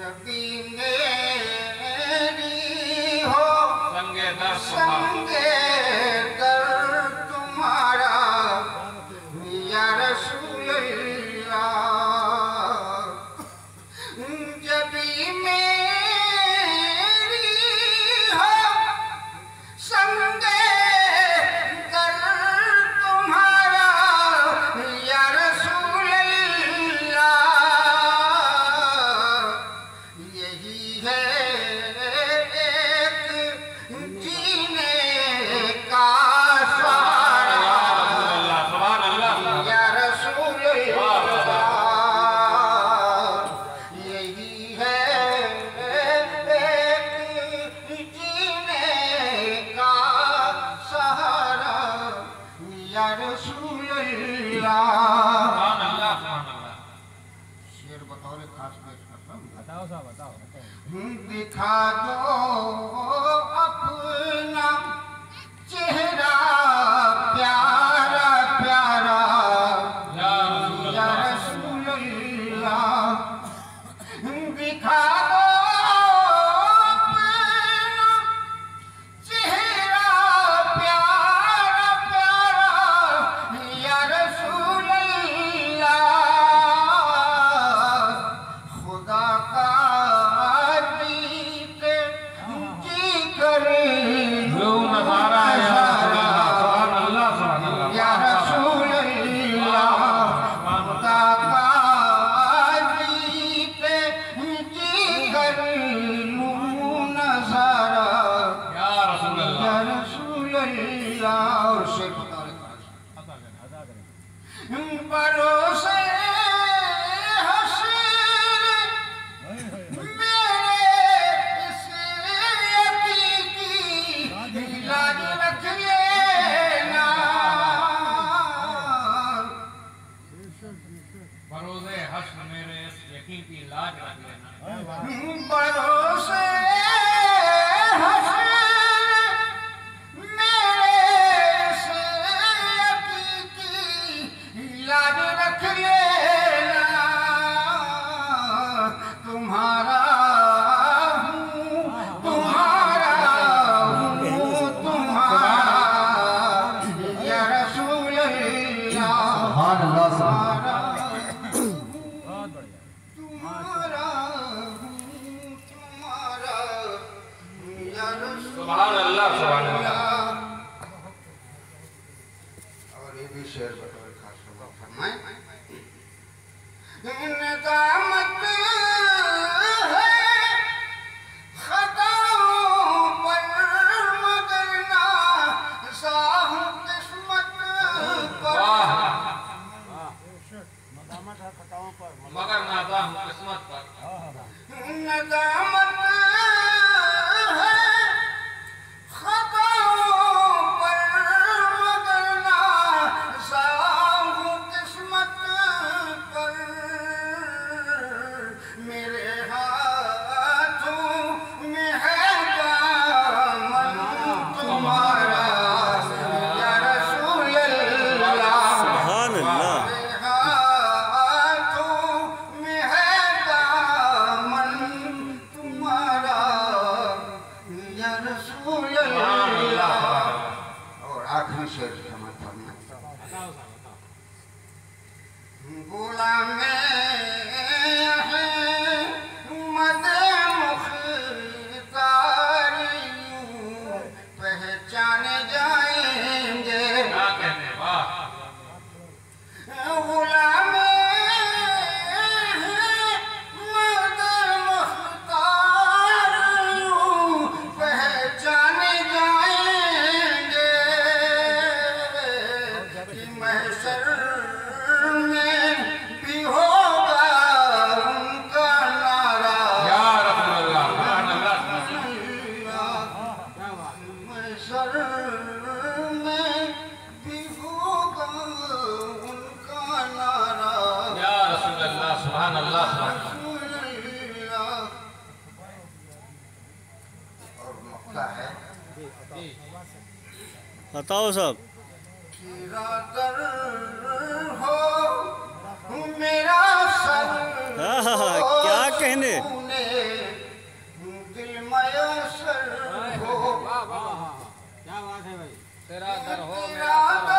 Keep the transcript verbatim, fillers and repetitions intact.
जबी मेरी हो संगे दर संगे दर तुम्हारा या रसूल अल्लाह। जबी मेरी हो संगे दर तुम्हारा या रसूल अल्लाह। यही है एक जीने का सहारा या रसूल अल्लाह। यही है एक जीने का सहारा या रसूल अल्लाह। शेर बतौर खास पेश करता हूँ। बताओ साहब बताओ दिखा दो अपना चेहरा प्यारा प्यारा या रसूल अल्लाह। दिखा दो अपना चेहरा प्यारा प्यारा या रसूल अल्लाह। खुदा का दीद जी कर लूं नज़ारा या रसूल अल्लाह। खुदा का दीद जी कर लूं नज़ारा या रसूल अल्लाह। और शेर बता रहे भरोसे हसीन मेरे इस यकीकी लाज रख लेना। बरोज़े हश्र मेरे इस यकीन की लाज रख लेना। भरोसे हसीन मेरे इस यकीकी लाज रख लेना। तुम्हारा हूँ तुम्हारा हूँ तुम्हारा या रसूल अल्लाह। तुम्हारा बहुत बढ़िया तुम्हारा हूँ तुम्हारा या रसूल सुभान अल्लाह सुभान अल्लाह। और ये भी शेर बतौर खास फरमाए। निजामत है खताओं पर मगर ना साहू किस्मत पर। मगर नादा हूँ किस्मत पर। नदामत है खताओं पर मगर ना साहू किस्मत पर। मेरे हाथों में है दामन तुम्हारा या रसूल अल्लाह। सुभान अल्लाह। मेरे हाथों में है दामन तुम्हारा या रसूल अल्लाह। और आखिरी शेर समझ फरमाए। गुलाम मदे मुख्तारी पहचाने जाएंगे। क्या कहने वाह। गुलाम मदे मुख्तारी पहचाने जाएंगे कि महशर में भी होगा उनका नारा या रसूल अल्लाह सुभान अल्लाह। महशर में भी होगा उनका नारा या रसूल अल्लाह सुभान अल्लाह सुभान अल्लाह। रसूल अल्लाह। और मक्का है बताओ साहब मेरा दर हो मेरा सर हाँ, हाँ, हाँ, क्या कहने? तूने क्या बात है भाई। तेरा दर हो मेरा सर हो।